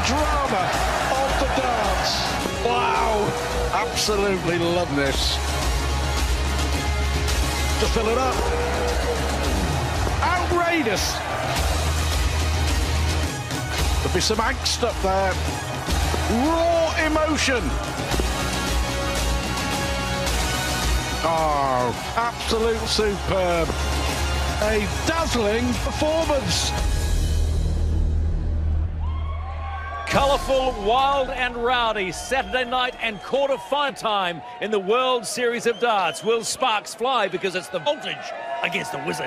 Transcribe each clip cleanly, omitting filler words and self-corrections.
drama of the darts. Wow, absolutely love this. To fill it up. Outrageous. There'll be some angst up there. Raw emotion. Oh, absolute superb. A dazzling performance. Colourful, wild and rowdy Saturday night and quarter-final time in the World Series of Darts. Will sparks fly because it's the voltage against the wizard.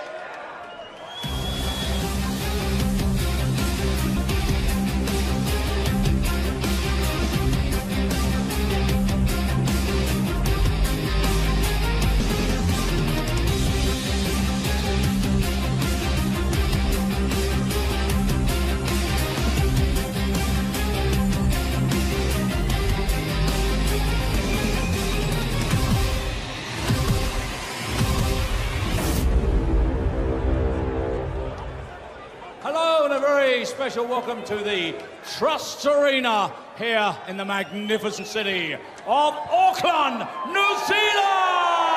Hello and a very special welcome to the Trust Arena here in the magnificent city of Auckland, New Zealand!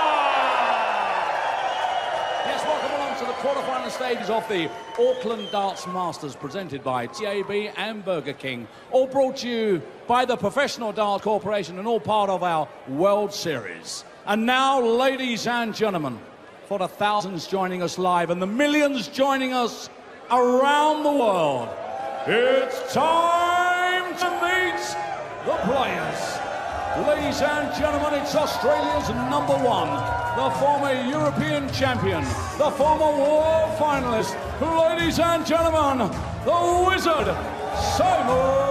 Yes, welcome along to the quarterfinal stages of the Auckland Darts Masters presented by TAB and Burger King, all brought to you by the Professional Darts Corporation and all part of our World Series. And now, ladies and gentlemen, for the thousands joining us live and the millions joining us around the world, it's time to meet the players. Ladies and gentlemen, it's Australia's #1, the former European champion, the former world finalist. Ladies and gentlemen, the wizard, Simon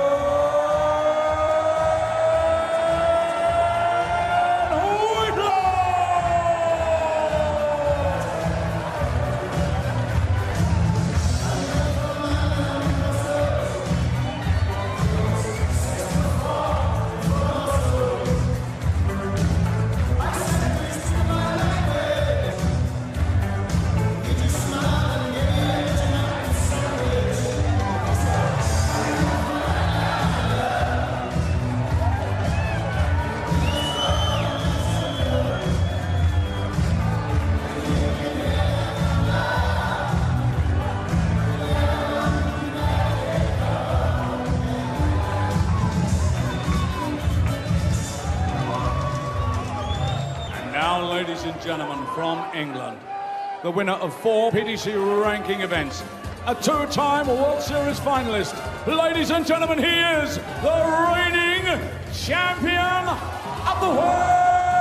ladies and gentlemen, from England, the winner of 4 PDC ranking events, a 2-time World Series finalist. Ladies and gentlemen, he is the reigning champion of the world,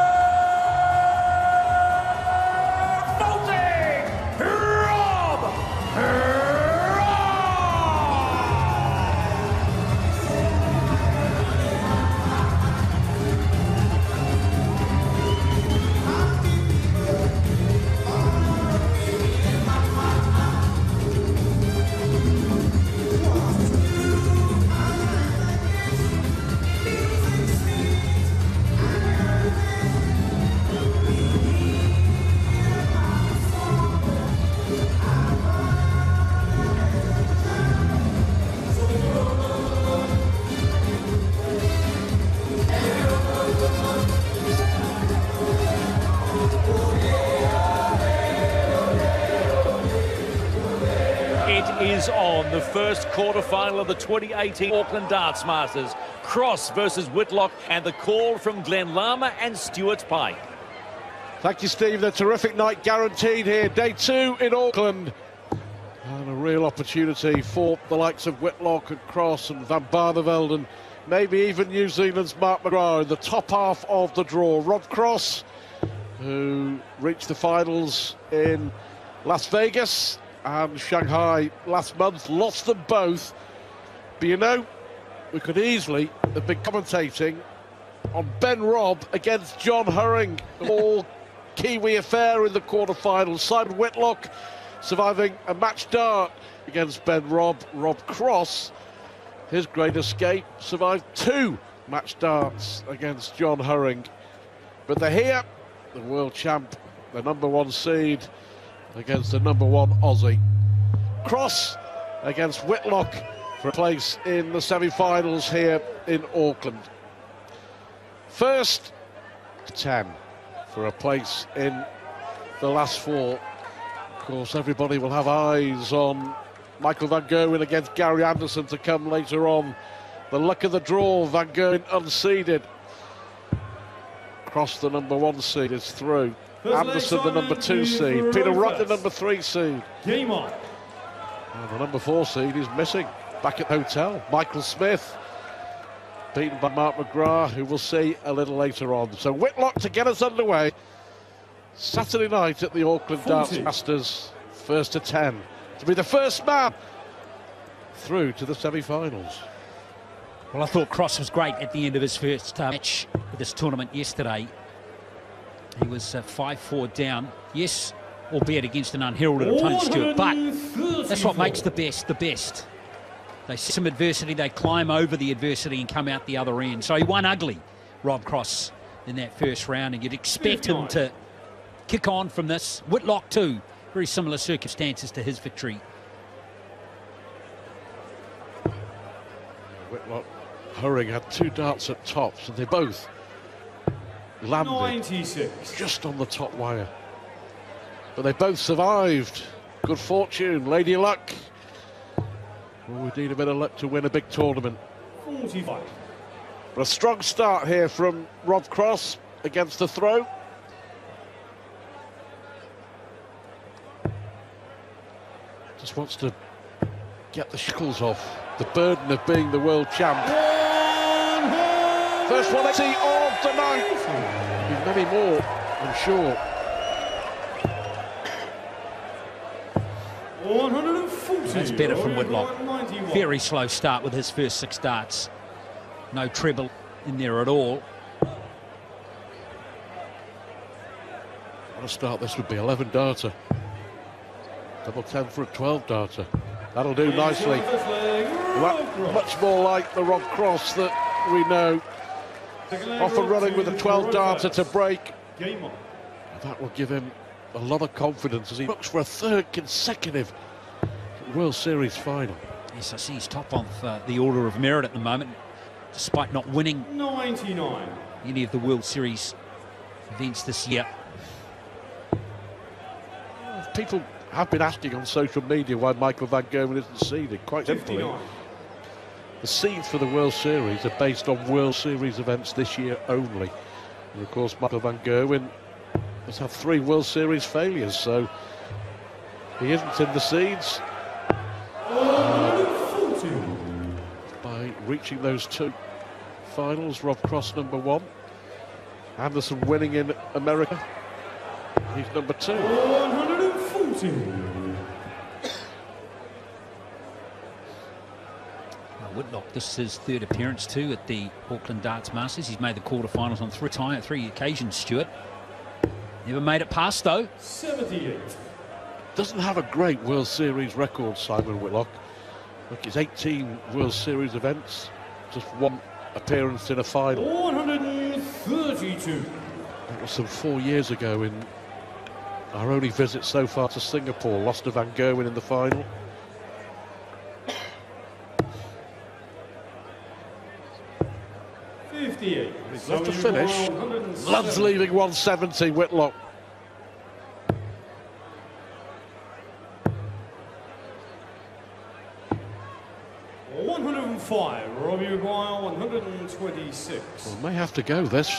Rob. Is on the first quarter-final of the 2018 Auckland Darts Masters. Cross versus Whitlock, and the call from Glenn Lama and Stuart Pike. Thank you, Steve. A terrific night guaranteed here. Day 2 in Auckland. And a real opportunity for the likes of Whitlock and Cross and Van Barneveld and maybe even New Zealand's Mark McGrath in the top half of the draw. Rob Cross, who reached the finals in Las Vegas and Shanghai last month, lost them both. But you know, we could easily have been commentating on Ben Robb against John Hurring, all Kiwi affair in the quarterfinals. Simon Whitlock surviving a match dart against Ben Robb. Rob Cross, his great escape, survived 2 match darts against John Hurring. But they're here, the world champ, the #1 seed, against the #1 Aussie. Cross against Whitlock for a place in the semi-finals here in Auckland. First 10 for a place in the last 4. Of course, everybody will have eyes on Michael van Gerwen against Gary Anderson to come later on. The luck of the draw, Van Gerwen unseeded. Cross, the number 1 seed, is through. Anderson, the number 2 seed. Peter Rudd, the number 3 seed. Game on. And the number 4 seed is missing. Back at hotel, Michael Smith, beaten by Mark McGrath, who we'll see a little later on. So Whitlock to get us underway. Saturday night at the Auckland Darts Masters, first to 10. To be the first man through to the semi-finals. Well, I thought Cross was great at the end of his first match with this tournament yesterday. He was 5-4 down. Yes, albeit against an unheralded opponent, Stuart, but that's what makes the best the best. They see some adversity, they climb over the adversity and come out the other end. So he won ugly, Rob Cross, in that first round, and you'd expect him to kick on from this. Whitlock too, very similar circumstances to his victory. Whitlock hurrying, had 2 darts at tops, and they both landed 96. just on the top wire. But they both survived. Good fortune, lady luck. Oh, we need a bit of luck to win a big tournament. 45. But a strong start here from Rob Cross against the throw. Just wants to get the shackles off the burden of being the world champ. First 180 of the night. Many more, I'm sure. 140. That's better from Whitlock. Very slow start with his first 6 darts. No treble in there at all. What a start this would be, 11 darter. Double 10 for a 12 darter. That'll do nicely. Much more like the Rob Cross that we know. Often running with a 12 darter to break. That will give him a lot of confidence as he looks for a 3rd consecutive World Series final. Yes, I see he's top of the order of merit at the moment, despite not winning 99. any of the World Series events this year. People have been asking on social media why Michael van Gerwen isn't seeded. Quite simply, 59. the seeds for the World Series are based on World Series events this year only. And of course, Michael van Gerwen has had 3 World Series failures, so he isn't in the seeds. By reaching those 2 finals, Rob Cross number 1, Anderson winning in America, he's number 2. 140. Whitlock, this is his 3rd appearance too at the Auckland Darts Masters. He's made the quarterfinals on 3 occasions, Stuart. Never made it past though. 78. Doesn't have a great World Series record, Simon Whitlock. Look, it's 18 World Series events, just 1 appearance in a final. 132. That was some 4 years ago in our only visit so far to Singapore. Lost to Van Gerwen in the final. He's left to finish. Loves leaving 170, Whitlock. Robbie Maguire, 126. Well, may have to go this.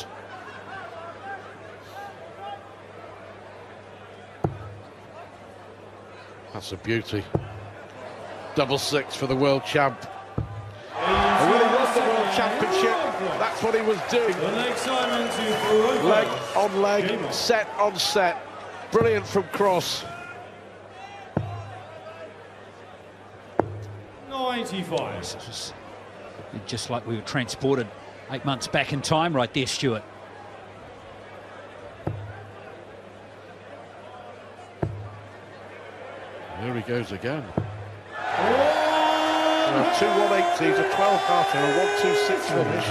That's a beauty. Double 6 for the world champ. And when he won the World Championship, that's what he was doing. Leg on leg, set on set. Brilliant from Cross. 95. This was just like we were transported 8 months back in time right there, Stuart. There he goes again. 2 180s, a 12 darter, and a 126 finish.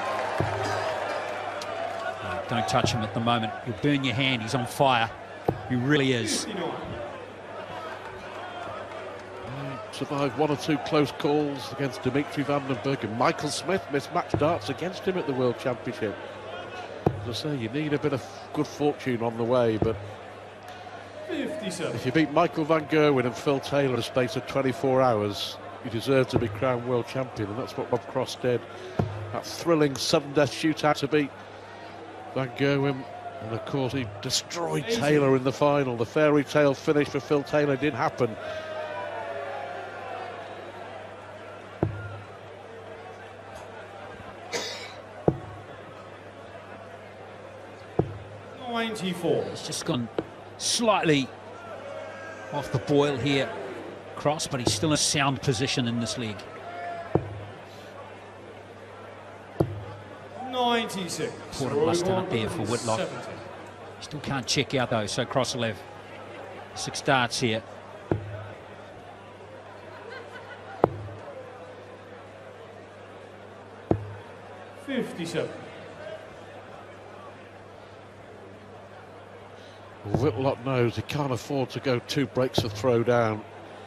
Don't touch him at the moment. You'll burn your hand. He's on fire. He really is. 59. survived one or two close calls against Dimitri Van den Berg, and Michael Smith missed match darts against him at the World Championship. As I say, you need a bit of good fortune on the way, but 57. if you beat Michael van Gerwen and Phil Taylor in a space of 24 hours, you deserve to be crowned world champion, and that's what Rob Cross did. That thrilling sudden death shootout to beat Van Gerwen, and of course he destroyed Taylor in the final. The fairy tale finish for Phil Taylor didn't happen. He's just gone slightly off the boil here, Cross, but he's still in a sound position in this league. 96. Important must start there for Whitlock. Still can't check out though, so Cross will have 6 darts here. Whitlock knows he can't afford to go 2 breaks of throw down.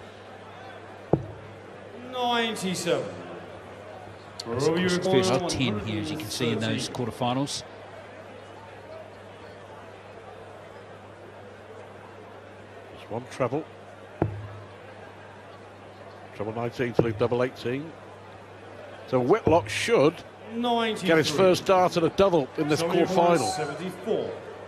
97. His first 10 here, as you can see in those quarterfinals. Just one treble. Treble 19 to leave double 18. So Whitlock should get his first dart at a double in this quarterfinal. 74.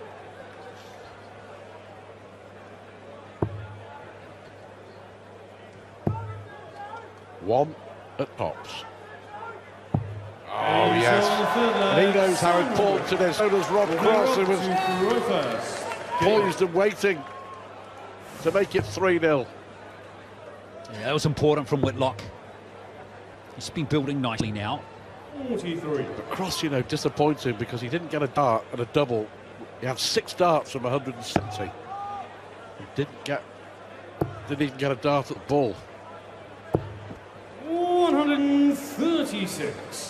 One at tops. Oh, yes. And he knows how important it is. So does Rob Cross, who was poised and waiting to make it 3-0. Yeah, that was important from Whitlock. He's been building nicely now. 43. But Cross, you know, disappointing because he didn't get a dart at a double. He had 6 darts from 170. He didn't even get a dart at the ball. 136.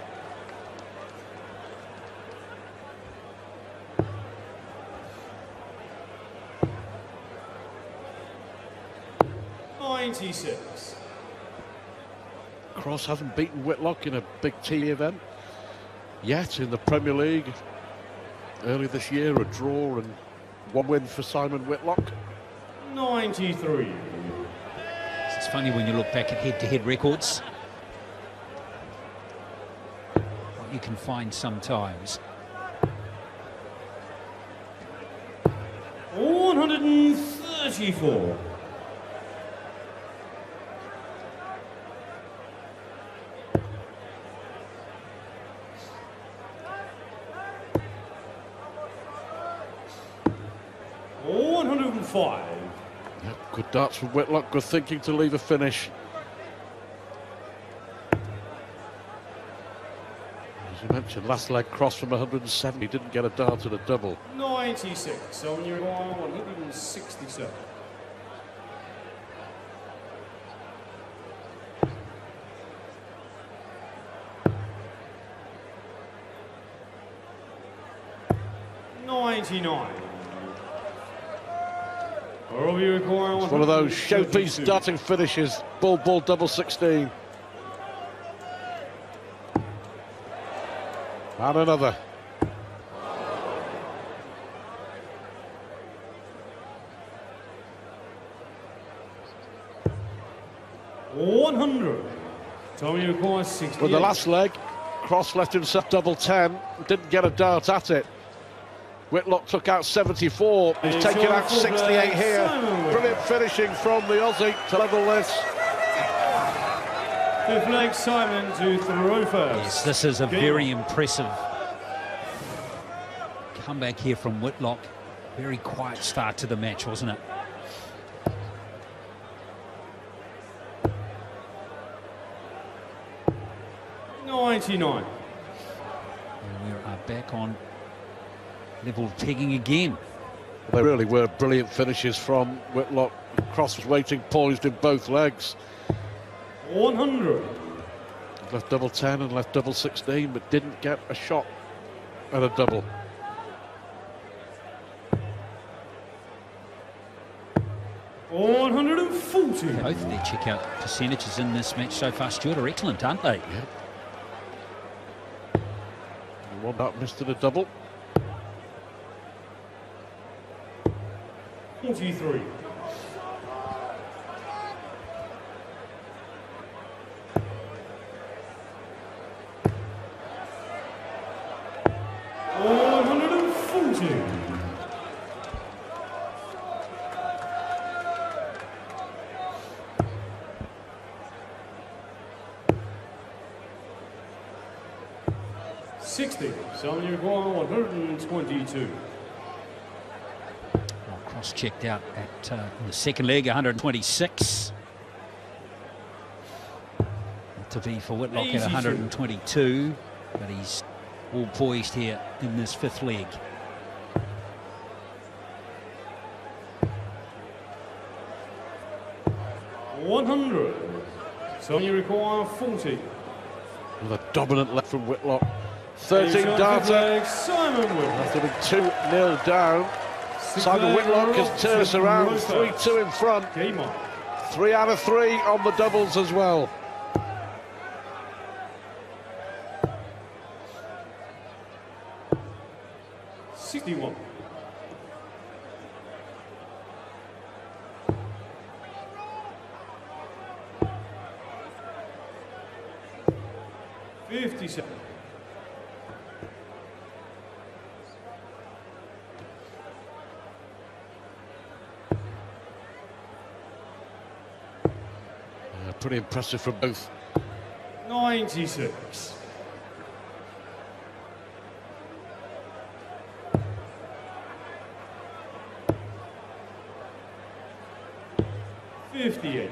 Cross hasn't beaten Whitlock in a big T event yet in the Premier League. Early this year, a draw and 1 win for Simon Whitlock. 93. It's funny when you look back at head-to-head records, what you can find sometimes. 134. 105. Yep, good darts from Whitlock, good thinking to leave a finish. As you mentioned, last leg Cross from 170, didn't get a dart at a double. 96 on your 167. It's one of those showpiece darting finishes. Ball, double 16. And another. With the last leg, Cross left himself double 10, didn't get a dart at it. Whitlock took out 74, he's taken out 68 here. Brilliant finishing from the Aussie to level this. Fifth leg, Simon to throw first. Yes, this is a very impressive comeback here from Whitlock. Very quiet start to the match, wasn't it? And and we are back on level pegging again. They really were brilliant finishes from Whitlock. Cross was waiting, poised in both legs. 100. Left double 10 and left double 16, but didn't get a shot at a double. 140. Both of their checkout percentages in this match so far, Stuart, are excellent, aren't they? Yeah. One that missed it a double. 43. So you require 122. Well, Cross checked out at in the second leg, 126. To be for Whitlock at 122, but he's all poised here in this fifth leg. $100. So you require 40. With a dominant left from Whitlock. 13 data. Simon Whitlock. After being 2-0 down, Simon Whitlock has turned us around, 3-2 in front. Game on. 3 out of 3 on the doubles as well. $61. $57. Pretty impressive from both. 96. $58.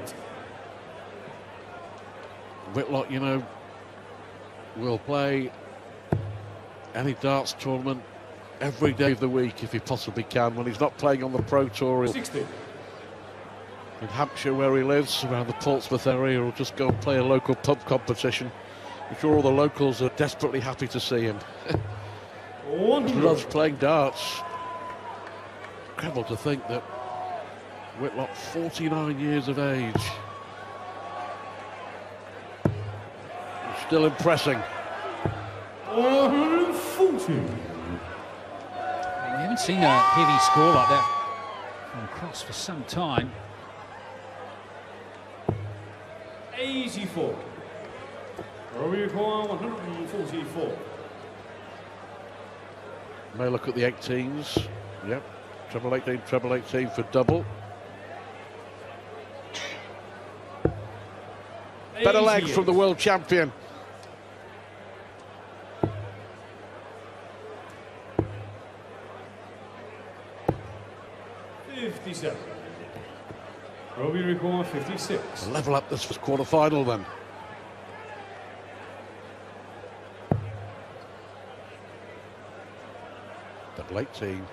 Whitlock, you know, will play any darts tournament every day of the week if he possibly can. When he's not playing on the Pro Tour, 60. in Hampshire where he lives, around the Portsmouth area, he'll just go and play a local pub competition. I'm sure all the locals are desperately happy to see him. He loves playing darts. Incredible to think that Whitlock, 49 years of age, still impressing. 140. We haven't seen a heavy score like that from Cross for some time. 84. We require 144. May look at the 18s. Yep. Treble 18, treble 18 for double. Better leg from the world champion. $57. Roby require 56. Level up this first quarter-final then. Double 18.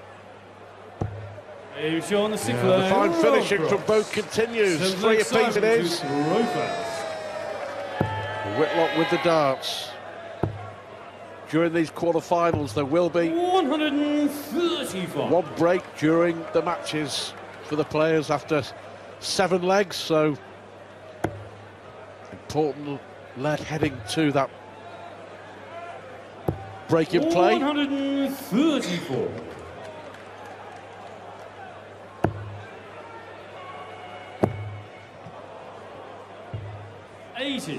He's on the sixth The fine finishing from both continues. 3 apiece it is. Whitlock with the darts. During these quarter-finals, there will be 135. one break during the matches for the players after 7 legs, so important leg heading to that break in play. 134. $80.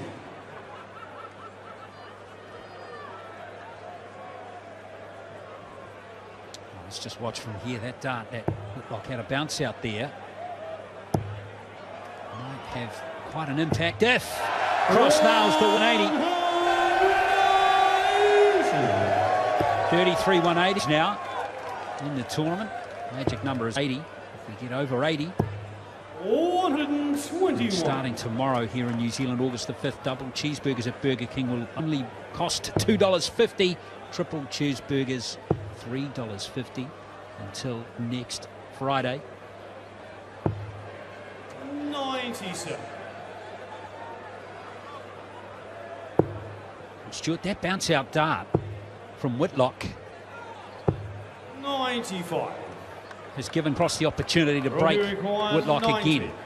Let's just watch from here. That dart that Whitlock had a bounce out there might have quite an impact if Cross nails the 180. 33-180 now in the tournament. Magic number is 80. If we get over 80, 121. starting tomorrow here in New Zealand, August the 5th, double cheeseburgers at Burger King will only cost $2.50. Triple cheeseburgers, $3.50 until next Friday. 97. Stuart, that bounce out dart from Whitlock. 95. has given Cross the opportunity to Robbie break requires Whitlock 90. again.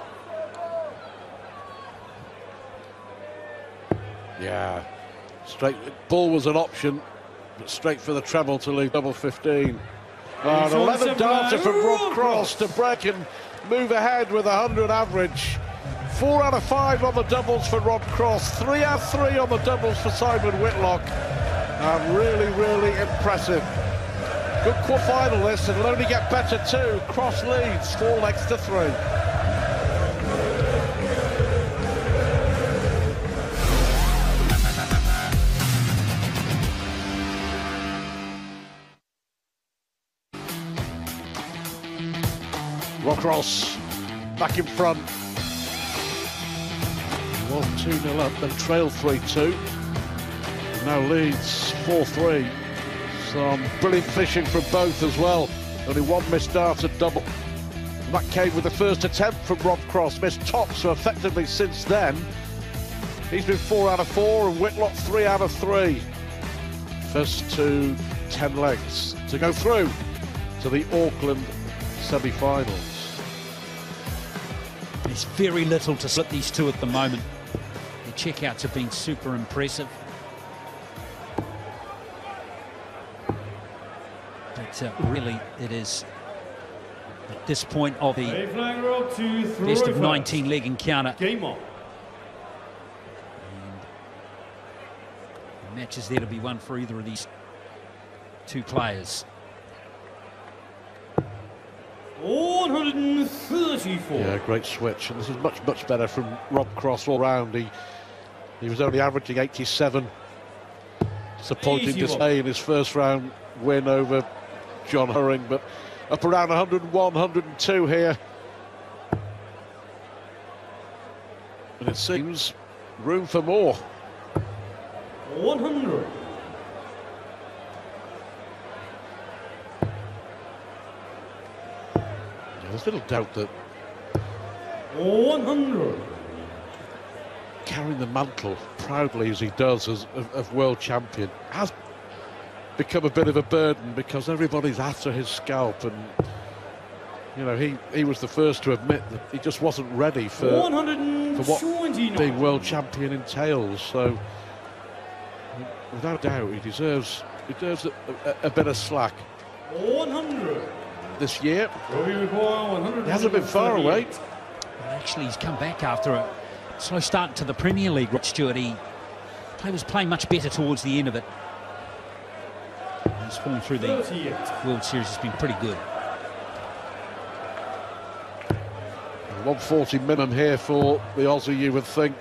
Yeah, straight. Ball was an option, but straight for the treble to leave double 15. An 11 darter from Rob Cross to break and move ahead with 100 average. 4 out of 5 on the doubles for Rob Cross. 3 out of 3 on the doubles for Simon Whitlock. Really, really impressive. Good quarter-finalist, and it'll only get better too. Cross leads 4 legs to 3. Rob Cross back in front. 1-2-0 up, then trail 3-2. Now leads 4-3. Some brilliant fishing from both as well. Only one missed dart at double. And that came with the first attempt from Rob Cross. Missed tops, so effectively since then, he's been 4 out of 4 and Whitlock 3 out of 3. First to 10 legs to go through to the Auckland semi-finals. There's very little to split these two at the moment. The checkouts have been super impressive. But really, it is at this point of the best of 19 leg encounter. Game on. The match is there to be won for either of these two players. 134. Yeah, great switch, and this is much, much better from Rob Cross all round. He was only averaging 87. Disappointing to say in his first round win over John Hurring, but up around 101, 102 here. And it seems room for more. 100. There's little doubt that 100. carrying the mantle proudly as he does as of world champion has become a bit of a burden, because everybody's after his scalp, and you know he was the first to admit that he just wasn't ready for what being world champion entails. So without doubt he deserves a bit of slack 100. this year. Robbie require 100. He hasn't been far away. Actually, he's come back after a slow start to the Premier League, Rod Stewart. He was playing much better towards the end of it. His form through the 38. World Series has been pretty good. 140 minimum here for the Aussie, you would think.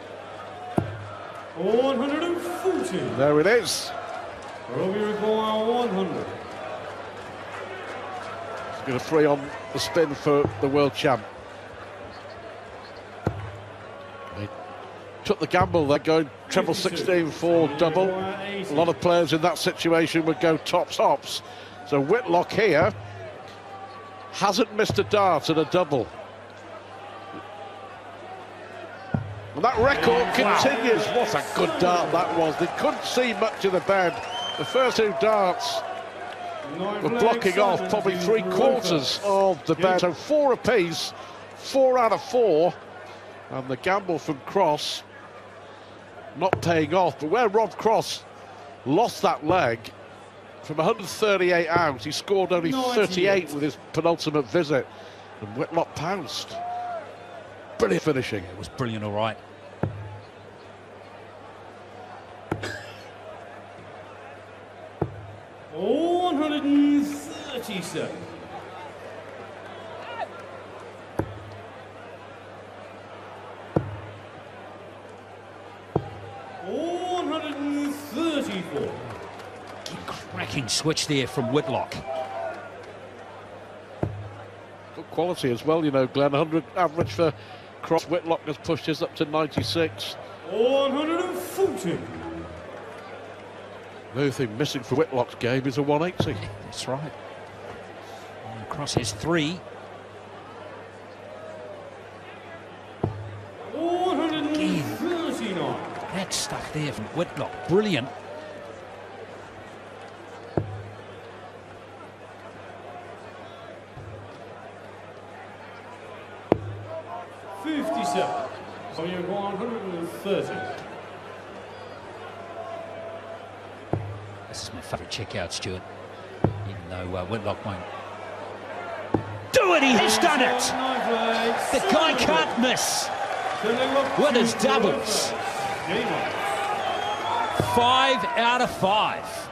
140. There it is. Robbie require 100. He's got a 3 on the spin for the world champ. He took the gamble there, going treble 16 for double. A lot of players in that situation would go tops. So Whitlock here hasn't missed a dart at a double. And that record continues. What a good dart that was. They couldn't see much of the bed. The first 2 darts were blocking off probably 3/4 of the bed. So 4 apiece, 4 out of 4. And the gamble from Cross not paying off. But where Rob Cross lost that leg, from 138 out, he scored only 38 with his penultimate visit. And Whitlock pounced. Brilliant finishing. It was brilliant, all right. $137. $134. Cracking switch there from Whitlock. Good quality as well, you know, Glenn. 100 average for Cross. Whitlock has pushed his up to 96. 140. The only thing missing for Whitlock's game is a 180. That's right. And Cross has 3. 139. That stuff there from Whitlock, brilliant. 57. So you go 130. This is my favourite check-out, Stuart. Even though Whitlock won't do it, he has done it! The guy can't miss with his doubles. 5 out of 5.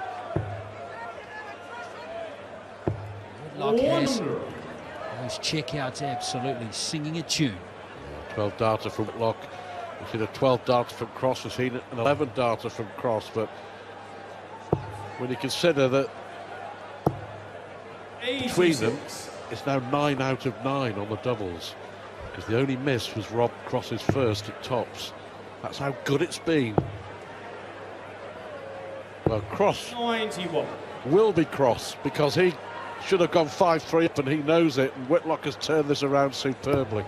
Whitlock has those check-outs absolutely singing a tune. 12 darter from Whitlock. We've seen a 12 darter from Cross. We've seen an 11 darter from Cross. But when you consider that between them, it's now 9 out of 9 on the doubles, because the only miss was Rob Cross's first at tops. That's how good it's been. Well, Cross 91. will be Cross, because he should have gone 5-3 up and he knows it, and Whitlock has turned this around superbly.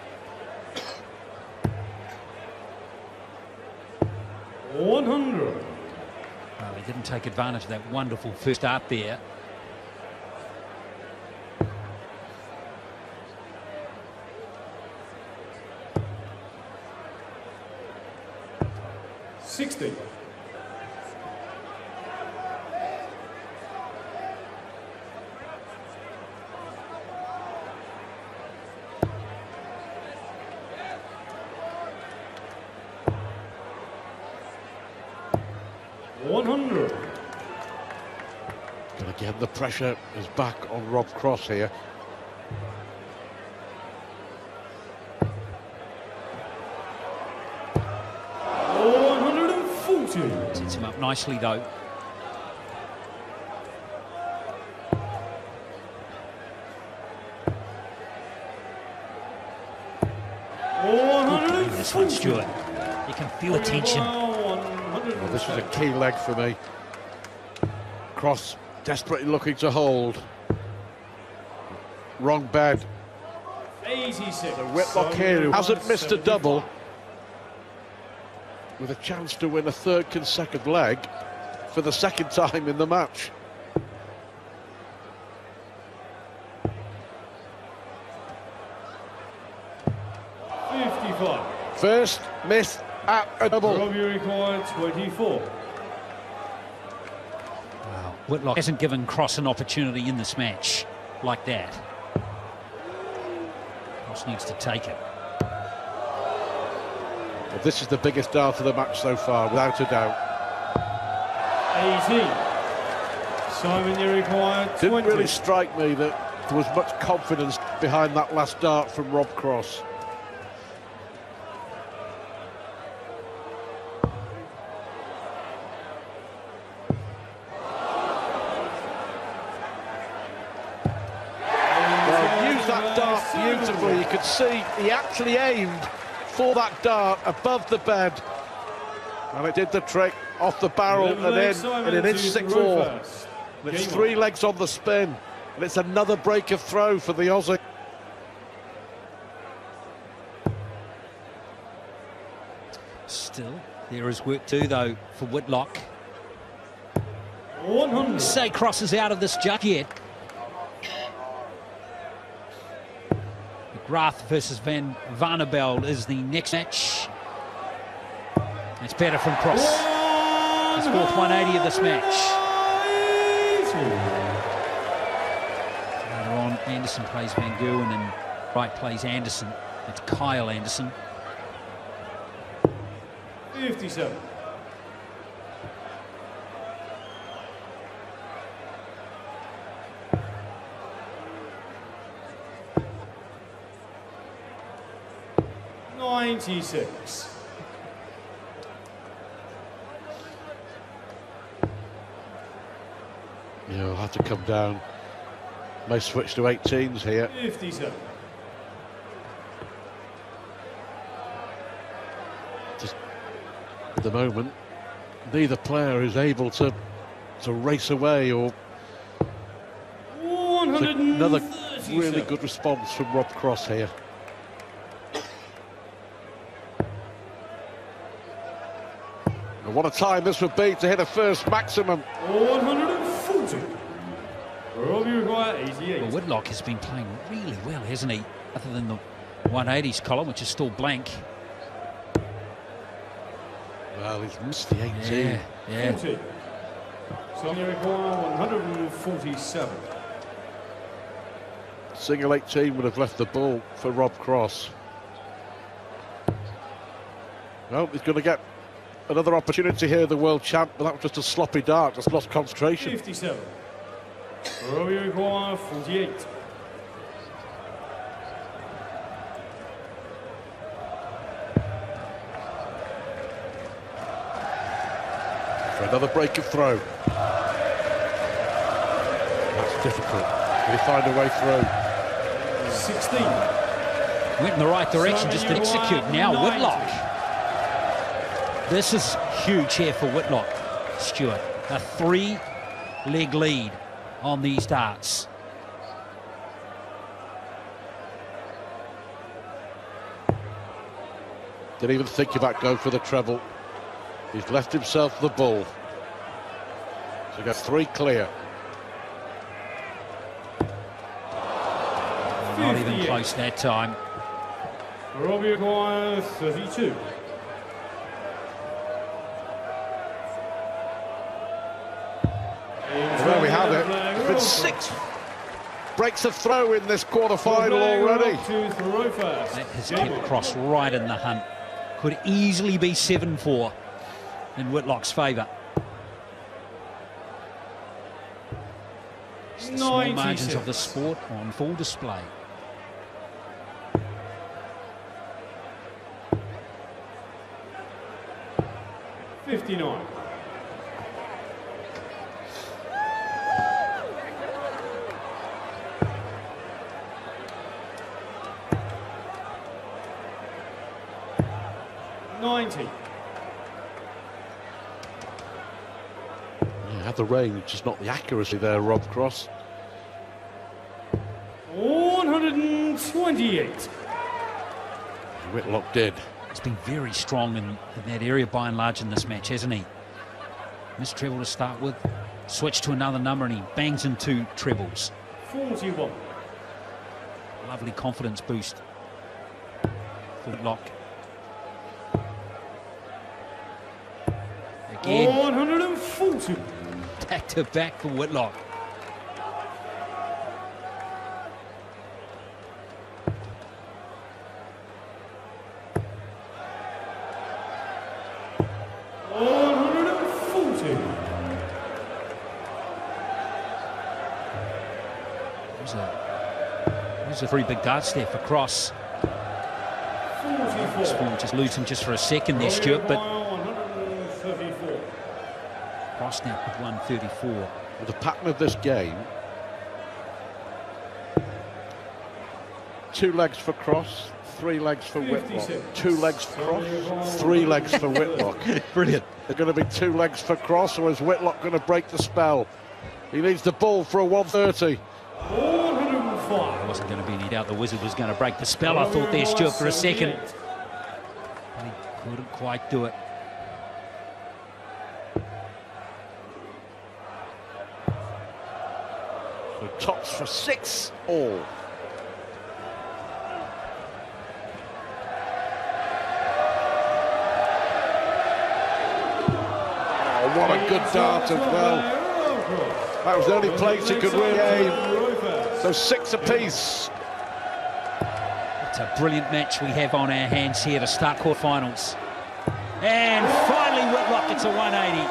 $100. Well, he didn't take advantage of that wonderful first start there. $60. $100. And again, the pressure is back on Rob Cross here. $140. Sets him up nicely, though. This one, Stuart. You can feel the tension. Well, this is a key leg for me. Cross desperately looking to hold. Wrong bed. 86. So Whitlock here, who hasn't missed a double, with a chance to win a third consecutive leg for the second time in the match. $55. First miss at a double. Robbie required 24. Wow. Whitlock hasn't given Cross an opportunity in this match like that. Cross needs to take it. Well, this is the biggest dart of the match so far, without a doubt. 80. Simon, you required 20. Didn't really strike me that there was much confidence behind that last dart from Rob Cross. Beautifully, you could see he actually aimed for that dart above the bed, and it did the trick off the barrel and in an inch 6-4. It's 3 legs on the spin, and it's another break of throw for the Aussie. Still, there is work to do, though, for Whitlock. 100. Say Cross is out of this just yet. McGrath versus Van Vandervelde is the next match. It's better from Cross. His fourth 180 of this match. Later on, Anderson plays Van Gerwen and Wright plays Anderson. It's Kyle Anderson. 57. $96. Yeah, I'll have to come down. May switch to 18s here. 57. Just at the moment, neither player is able to race away or. Another really good response from Rob Cross here. And what a time this would be to hit a first maximum. 140. Robbie required 88. Well, Whitlock has been playing really well, hasn't he? Other than the 180's column, which is still blank. Well, he's missed the 18. Yeah. 40. So you require 147. Single 18 would have left the ball for Rob Cross. Well, he's going to get another opportunity here, the world champ, but that was just a sloppy dart, just lost concentration. 57. Robbie require 48. For another break of throw. That's difficult. Can he find a way through? 16. Went in the right direction, just didn't execute. Now 90. Whitlock. This is huge here for Whitlock, Stuart. A 3-leg lead on these darts. Didn't even think about going for the treble. He's left himself the ball. So he got 3 clear. Not even close that time. Robbie require 32. There we have it. It's been 6 breaks of throw in this quarter-final already. To throw first. That has kept Cross right in the hunt. Could easily be 7-4 in Whitlock's favour. The small margins of the sport on full display. $59. $90. Yeah, had the range, just not the accuracy there, Rob Cross. 128. Whitlock did. He's been very strong in that area by and large in this match, hasn't he? Missed treble to start with, switched to another number and he bangs in 2 trebles. 41. Lovely confidence boost for Whitlock. Again, 140. back to back for Whitlock. There's a very big darts there for Cross. 44. Just lose him just for a second there, Stuart, but 134. Cross now with 134. With the pattern of this game, 2 legs for Cross, 3 legs for Whitlock. 56. 2 legs for Cross, 3 legs for Whitlock. Brilliant. There's going to be 2 legs for Cross, or is Whitlock going to break the spell? He needs the ball for a 130. 105. There wasn't going to be any doubt the Wizard was going to break the spell, I thought there, Stuart, for a second. But he couldn't quite do it. So tops for 6 all. Oh, what a good dart as well. That was the only place he could really aim. So 6 apiece. It's a brilliant match we have on our hands here to start quarterfinals. And finally Whitlock gets a 180.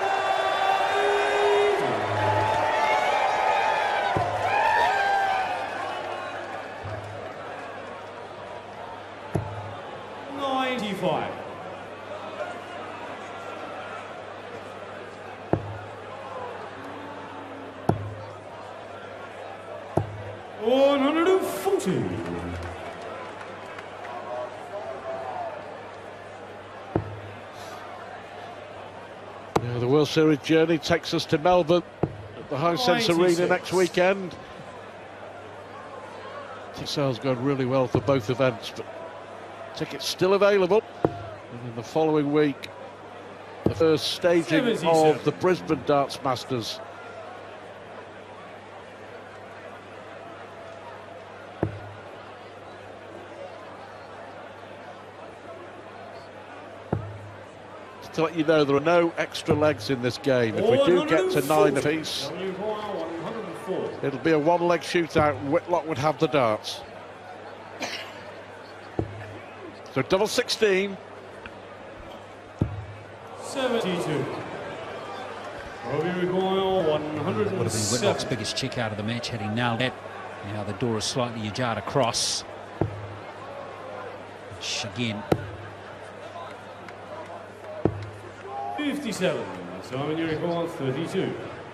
Yeah, the World Series journey takes us to Melbourne at the Hisense Arena next weekend. Ticket sales going really well for both events, but tickets still available. And in the following week, the first staging of the Brisbane Darts Masters. to let you know there are no extra legs in this game. If we do get to 9 apiece, W Guile 104. it'll be a one-leg shootout and Whitlock would have the darts. So double 16. 72. W Guile Would have been Whitlock's 107. biggest check out of the match had he nailed that. Now the door is slightly ajar across. Which again, 57. Simon Yuriko 32.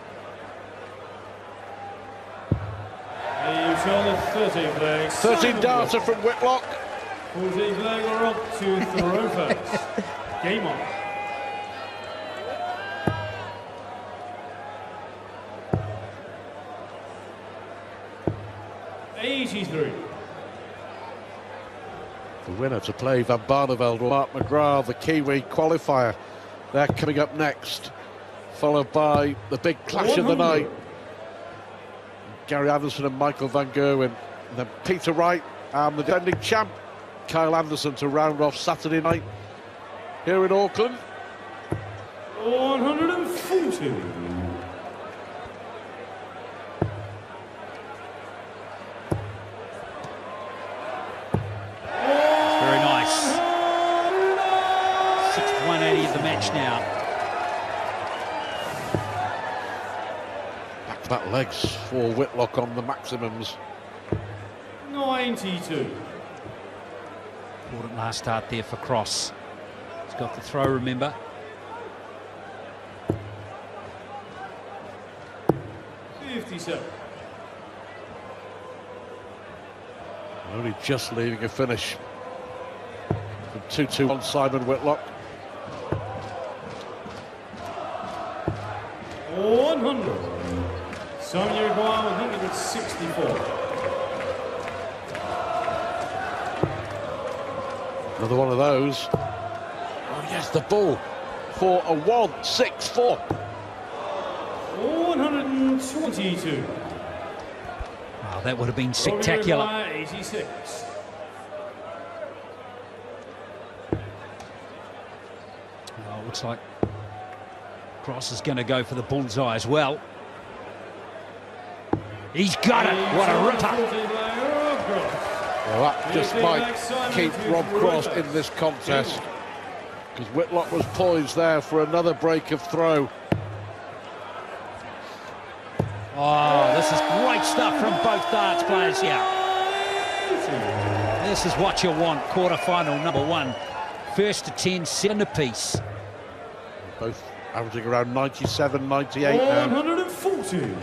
And you've shown the 13 flags. 13 darter from Whitlock. 14 flag are up to throw first. Game on. '83. The winner to play Van Barneveld or Mark McGrath, the Kiwi qualifier. They're coming up next, followed by the big clash of the 100. night. Gary Anderson and Michael Van Gerwen. And then Peter Wright and the defending champ, Kyle Anderson, to round off Saturday night here in Auckland. 140. very nice. 6-180 of the match now. Back-to-back legs for Whitlock on the maximums. 92. Important last start there for Cross. He's got the throw, remember. '57. Only just leaving a finish. From 2-2 on Simon Whitlock. 100. Simon Yuriko 164. Another one of those. Oh yes, the ball for a 1-6-4. 122. Oh, that would have been spectacular. 86. Oh, it looks like Cross is going to go for the bullseye as well. He's got it. What a ripper. Well, that just might keep Rob Cross in this contest, because Whitlock was poised there for another break of throw. Oh, this is great stuff from both darts players here. This is what you want, quarter-final number 1. First to 10, 7 apiece. Both averaging around 97, 98 now. 140.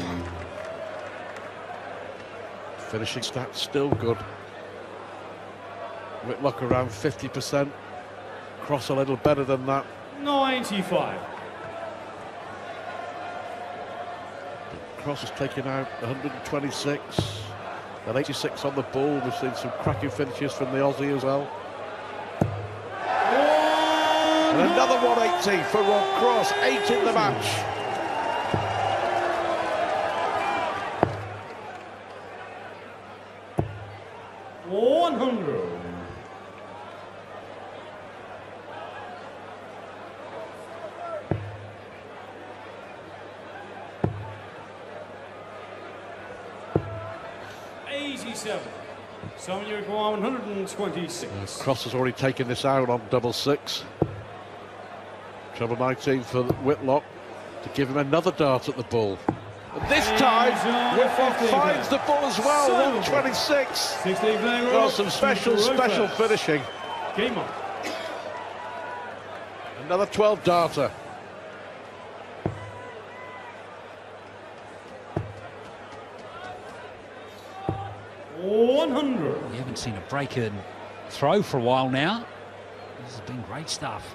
Finishing stats still good. Whitlock around 50%. Cross a little better than that. 95. Cross has taken out 126. At 86 on the ball. We've seen some cracking finishes from the Aussie as well. And another 180 for Rob Cross. 8 in the match. Simon Yuriko 126. Cross has already taken this out on double 6. Treble 19 for Whitlock to give him another dart at the ball. And this time, Whitlock finds the ball as well. 126. 16 Well, some special finishing. Game on. Another 12 darter. We haven't seen a break in throw for a while now. This has been great stuff.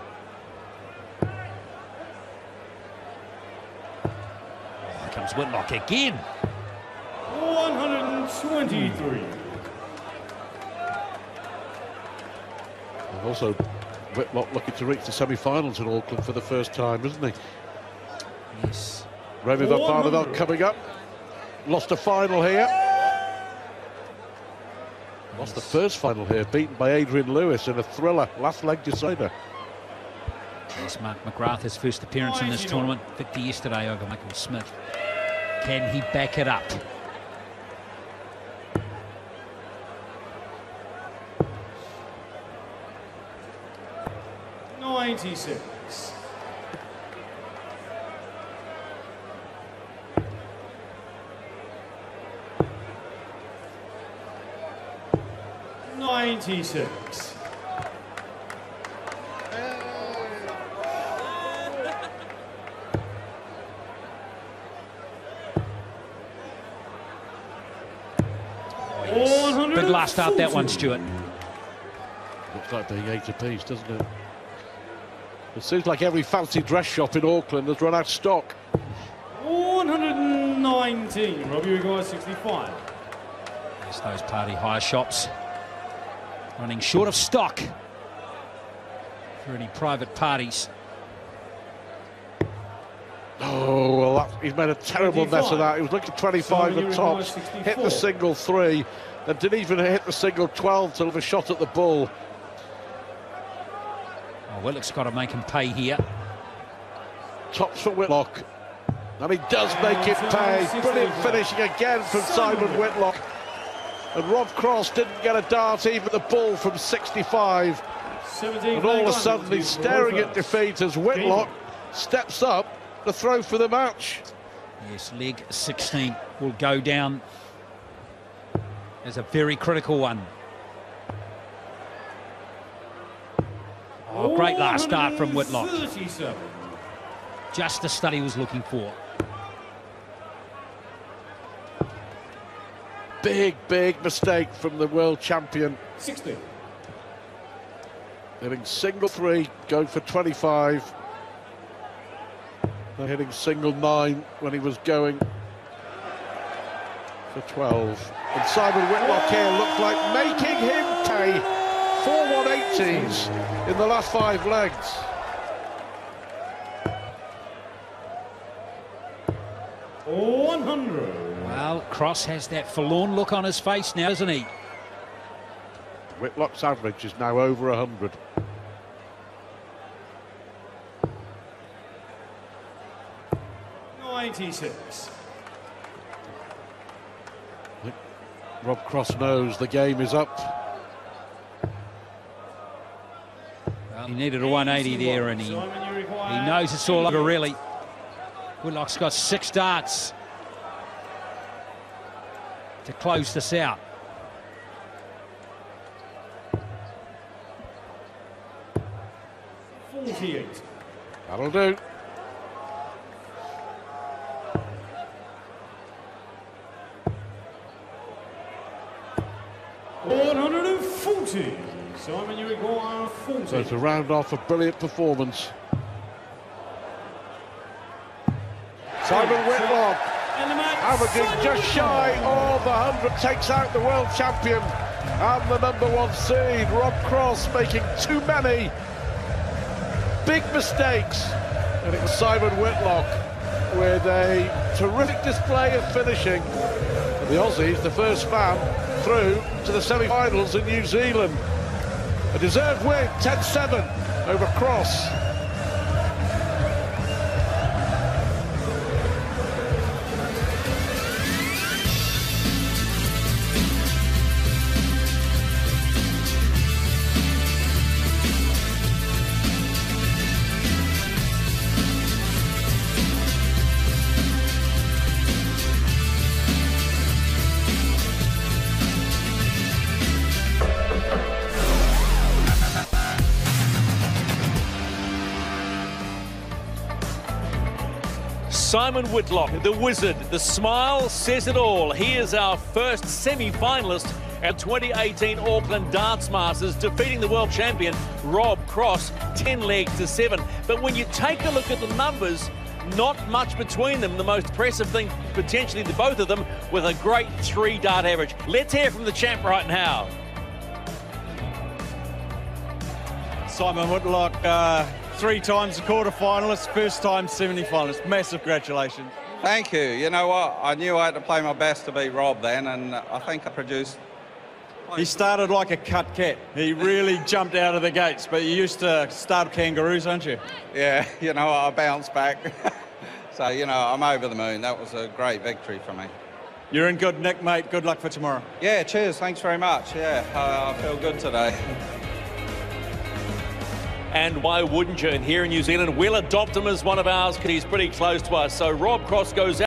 Oh, here comes Whitlock again. 123. And also, Whitlock looking to reach the semi-finals in Auckland for the first time, isn't he? Yes. Remy Van Barneveld coming up. Lost a final here. Lost the first final here, beaten by Adrian Lewis in a thriller, last leg decider. There's Mark McGrath, his first appearance in this tournament. Victory yesterday over Michael Smith. Can he back it up? $96. $96. Big last start, that one, Stuart. Looks like being 8 apiece, doesn't it? It seems like every fancy dress shop in Auckland has run out of stock. 119. Robbie Uruguay 65. It's those party hire shops running short of stock for any private parties. Oh, well, he's made a terrible 25. mess of that. He was looking 25 at tops, hit the single 3, and didn't even hit the single 12 to have a shot at the bull. Oh, Whitlock's got to make him pay here. Tops for Whitlock, and he does make it pay. Brilliant finishing again from Simon Whitlock. And Rob Cross didn't get a dart even the bull from 65. And all of a sudden he's staring at defeat as Whitlock steps up to throw for the match. Yes, leg 16 will go down as a very critical one. Oh, great last start from Whitlock. 37. Just the study he was looking for. Big, big mistake from the world champion. 60. Hitting single 3, going for 25. And hitting single 9 when he was going for 12. And Simon Whitlock here looked like making him pay 4 180s in the last 5 legs. $100. Well, Cross has that forlorn look on his face now, doesn't he? Whitlock's average is now over 100. $96. Rob Cross knows the game is up. Well, he needed a 180 there, and he knows it's all over, really. Whitlock's got 6 darts to close this out. $48. That'll do. $140. Simon Uruguay 40. So to round off a brilliant performance. Simon Whitlock, averaging just shy of 100, takes out the world champion and the #1 seed. Rob Cross making too many big mistakes. And it was Simon Whitlock with a terrific display of finishing. For the Aussies, the first man through to the semi-finals in New Zealand. A deserved win, 10-7 over Cross. Simon Whitlock, the wizard, the smile says it all. He is our first semi-finalist at 2018 Auckland Darts Masters, defeating the world champion Rob Cross 10 legs to 7. But when you take a look at the numbers, not much between them. The most impressive thing, potentially the both of them, with a great 3-dart average. Let's hear from the champ right now. Simon Whitlock, 3 times a quarter-finalist, first time semi-finalist. Massive congratulations. Thank you. You know what? I knew I had to play my best to beat Rob then, and I think I produced He started like a cut cat. He really jumped out of the gates, but you used to start kangaroos, aren't you? Yeah, you know, I bounced back. So, you know, I'm over the moon. That was a great victory for me. You're in good nick, mate. Good luck for tomorrow. Yeah, cheers. Thanks very much. Yeah, I feel good today. And why wouldn't you? And here in New Zealand, we'll adopt him as one of ours because he's pretty close to us. So Rob Cross goes out.